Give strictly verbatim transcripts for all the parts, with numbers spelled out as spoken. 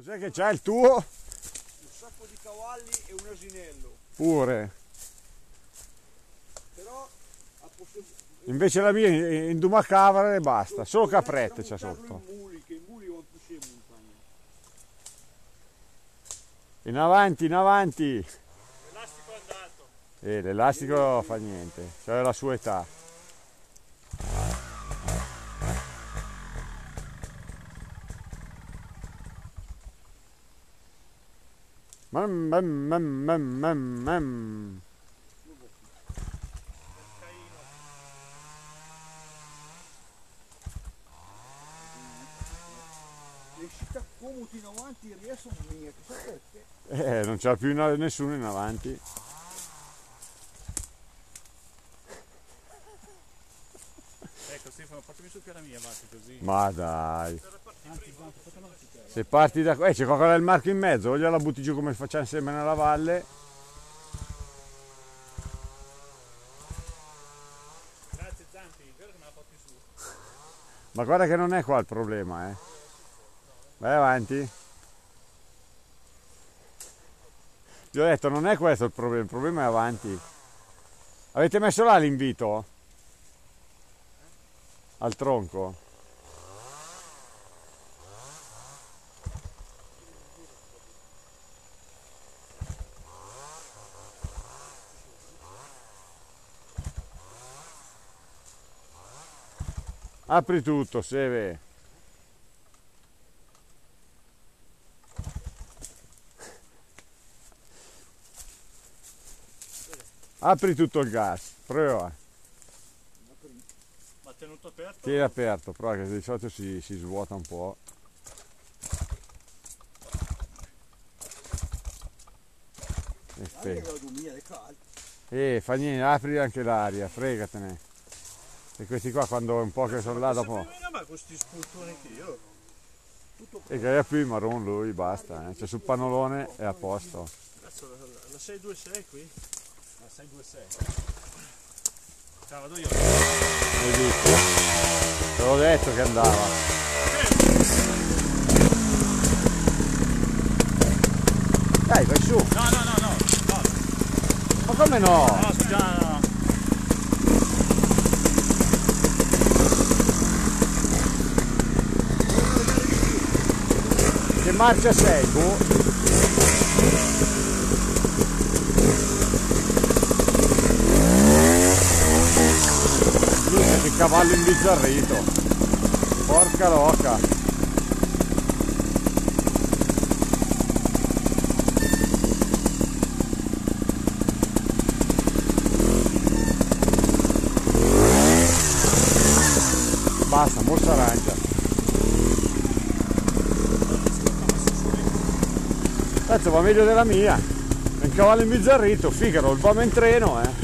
Cos'è che c'ha il tuo? Un sacco di cavalli e un asinello. Pure. Però a posso... Invece la mia è in Dumacavara e basta, solo caprette c'ha sotto. I muli, che i muli vanno più scemo in montagna. In avanti, in avanti. L'elastico è andato. E l'elastico fa niente, c'è la sua età. Mam, mam, mam, mam, mam, mam. Le città comodi in avanti riescono a venire, chissà perché. Eh, non c'è più nessuno in avanti. Ecco Stefano, portami su che la mia, Matti, così. Ma dai. Se parti da qua, eh, c'è qua del Marco in mezzo, o gliela butti giù come facciamo sempre nella valle. Grazie Zampi, vero che me la porti su? Ma guarda che non è qua il problema, eh. Vai avanti. Vi ho detto, non è questo il problema, il problema è avanti. Avete messo là l'invito? Al tronco? Apri tutto, Seve. Apri tutto il gas, prova. Ma tenuto aperto? Tieni aperto, però che di solito si, si svuota un po'. E Anche la lumina è calda. Eh, fa niente, apri anche l'aria, fregatene. E questi qua quando un po' che sono là dopo. Ma questi spuntoni qui io. Tutto e che è più il marron lui, basta, eh. Cioè sul pannolone è a posto. Cazzo, la, la sei due sei qui? La sei due sei. Ciao, vado io. Hai visto? Te l'ho detto che andava. Dai, vai su. No, no, no, no. no. Ma come no? No, scusa, no. Che marcia sei tu? Minchia, che cavallo imbizzarrito. Porca loca. Basta, morsa arancia. Cazzo, va meglio della mia. È un cavallo imbizzarrito, Figaro, il uomo in treno, eh.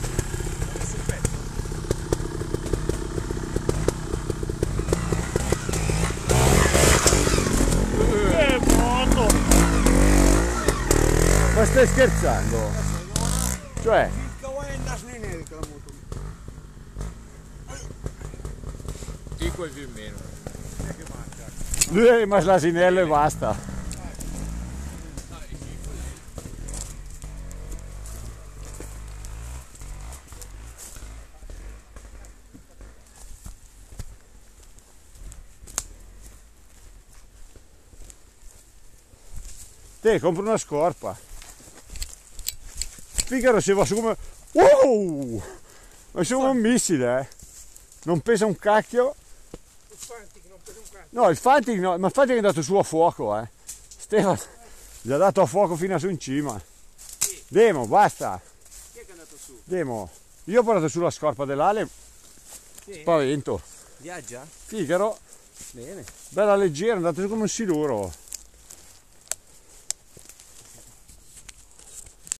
Che moto! Ma stai scherzando? Cioè, Il cavallo è andato nel la moto. Dico e più o meno. lui è rimasto l'asinello e basta. Te, compri una scorpa. Figaro si va su come... Wow! Ma su come un missile, eh. Non pesa un cacchio. Il Fantic non pesa un cazzo. No, il Fantic no, ma il Fantic è andato su a fuoco, eh. Stefano gli ha dato a fuoco fino a su in cima. Sì. Demo, basta. Chi è che è andato su? Demo. Io ho portato sulla scorpa dell'ale, Sì. spavento. Viaggia? Figaro, Bene. bella leggera, è andato su come un siluro.